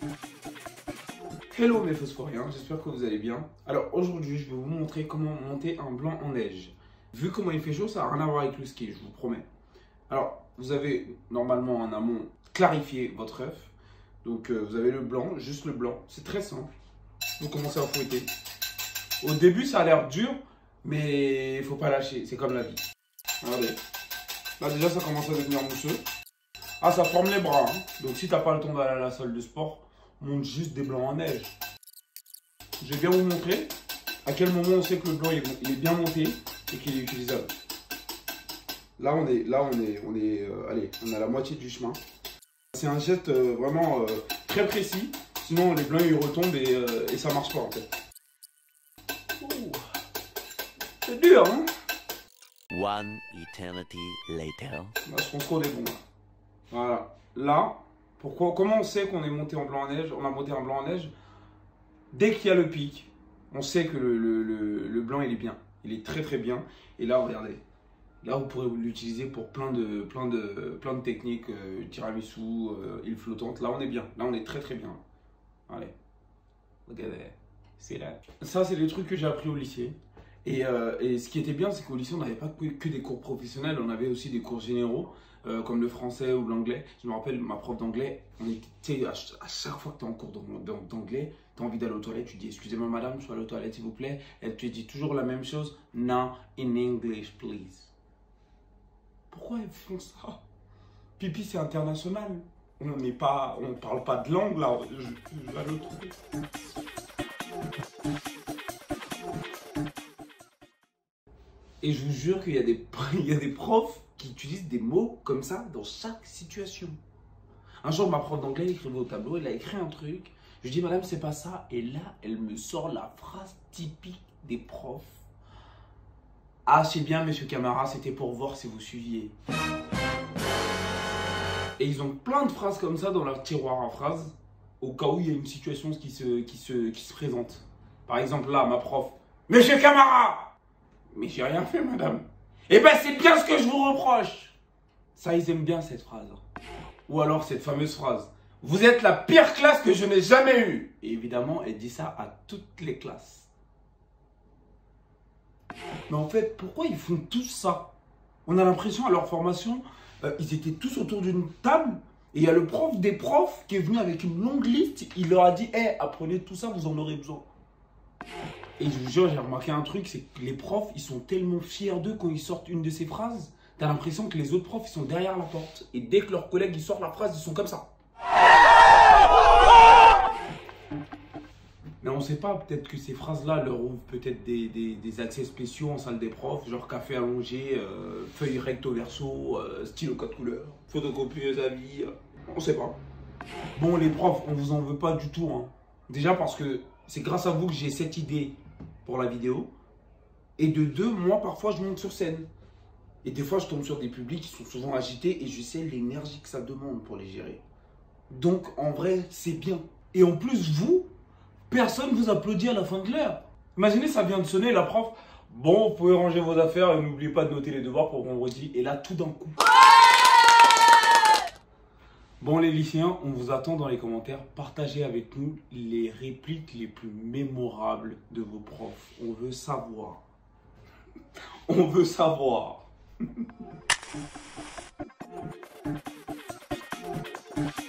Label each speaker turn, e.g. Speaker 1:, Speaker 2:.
Speaker 1: Hello mes phosphoriens, j'espère que vous allez bien. Alors aujourd'hui, je vais vous montrer comment monter un blanc en neige. Vu comment il fait chaud, ça n'a rien à voir avec le ski, je vous promets. Alors, vous avez normalement en amont clarifié votre œuf. Donc vous avez le blanc, juste le blanc. C'est très simple. Vous commencez à fouetter. Au début, ça a l'air dur, mais il ne faut pas lâcher, c'est comme la vie. Regardez. Là déjà, ça commence à devenir mousseux. Ah, ça forme les bras. Hein. Donc si tu n'as pas le temps d'aller à la salle de sport, monte juste des blancs en neige. Je vais bien vous montrer à quel moment on sait que le blanc il est bien monté et qu'il est utilisable. Là on est allez, on est à la moitié du chemin. C'est un geste vraiment très précis, sinon les blancs ils retombent et ça marche pas en fait. C'est dur hein.
Speaker 2: One eternity later.
Speaker 1: Là, je pense qu'on est bon là. Voilà. Là, comment on sait qu'on est monté en blanc en neige? On a monté en blanc en neige. Dès qu'il y a le pic, on sait que le blanc il est bien. Il est très très bien. Et là, regardez. Là, vous pourrez l'utiliser pour plein de techniques. Tiramisu, île flottante. Là, on est bien. Là, on est très très bien. Allez. Regardez. C'est là. Ça, c'est des trucs que j'ai appris au lycée. Et ce qui était bien, c'est qu'au lycée, on n'avait pas que des cours professionnels. On avait aussi des cours généraux. Comme le français ou l'anglais. Je me rappelle, ma prof d'anglais, à chaque fois que tu es en cours d'anglais, tu as envie d'aller aux toilettes, tu dis excusez-moi madame, je suis allé aux toilettes s'il vous plaît. Elle te dit toujours la même chose, now in English please. Pourquoi elles font ça? Pipi c'est international. On ne parle pas de langue là, je vais le trouver. Et je vous jure qu'il y a des profs qui utilisent des mots comme ça dans chaque situation. Un jour, ma prof d'anglais écrivait au tableau, elle a écrit un truc. Je dis, madame, c'est pas ça. Et là, elle me sort la phrase typique des profs. Ah, c'est bien, monsieur Camara, c'était pour voir si vous suiviez. Et ils ont plein de phrases comme ça dans leur tiroir à phrases, au cas où il y a une situation qui se présente. Par exemple, là, ma prof, monsieur Camara! Mais j'ai rien fait, madame. Eh ben, c'est bien ce que je vous reproche. Ça, ils aiment bien cette phrase. Ou alors cette fameuse phrase. Vous êtes la pire classe que je n'ai jamais eue. Et évidemment, elle dit ça à toutes les classes. Mais en fait, pourquoi ils font tous ça? On a l'impression à leur formation, ils étaient tous autour d'une table. Et il y a le prof des profs qui est venu avec une longue liste. Il leur a dit, hey, apprenez tout ça, vous en aurez besoin. Et je vous jure, j'ai remarqué un truc, c'est que les profs, ils sont tellement fiers d'eux quand ils sortent une de ces phrases. T'as l'impression que les autres profs, ils sont derrière la porte. Et dès que leurs collègues, ils sortent la phrase, ils sont comme ça. Mais on ne sait pas, peut-être que ces phrases-là leur ouvrent peut-être des accès spéciaux en salle des profs, genre café allongé, feuille recto verso, stylo code couleur, photocopieuse à vie, on ne sait pas. Bon, les profs, on vous en veut pas du tout. Hein. Déjà parce que c'est grâce à vous que j'ai cette idée pour la vidéo. Et de deux, moi, parfois, je monte sur scène. Et des fois, je tombe sur des publics qui sont souvent agités et je sais l'énergie que ça demande pour les gérer. Donc, en vrai, c'est bien. Et en plus, vous, personne ne vous applaudit à la fin de l'heure. Imaginez, ça vient de sonner, la prof. Bon, vous pouvez ranger vos affaires et n'oubliez pas de noter les devoirs pour vendredi. Et là, tout d'un coup. Bon, les lycéens, on vous attend dans les commentaires. Partagez avec nous les répliques les plus mémorables de vos profs. On veut savoir. On veut savoir.